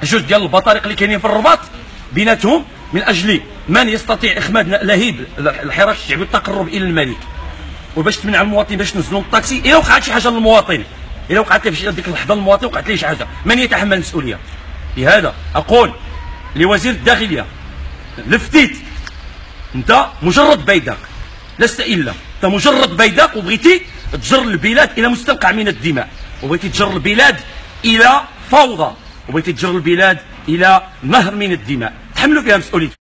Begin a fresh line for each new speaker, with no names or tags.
جوج ديال البطارق اللي كاينين في الرباط بيناتهم من اجل من يستطيع اخماد لهيب الحراك الشعبي والتقرب الى الملك، وباش تمنع المواطن باش ينزلوا من الطاكسي. الا وقعت شي حاجه للمواطن، الا وقعت في ديك اللحظه المواطن وقعت ليه شي حاجه، من يتحمل المسؤوليه؟ لهذا اقول لوزير الداخليه، لفتيت انت مجرد بيداق لست الا، انت مجرد بيداق وبغيتي تجر البلاد الى مستنقع من الدماء، وبغيتي تجر البلاد الى فوضى، وبغيتي تجر البلاد الى نهر من الدماء، تحملوا فيها مسؤوليتكم.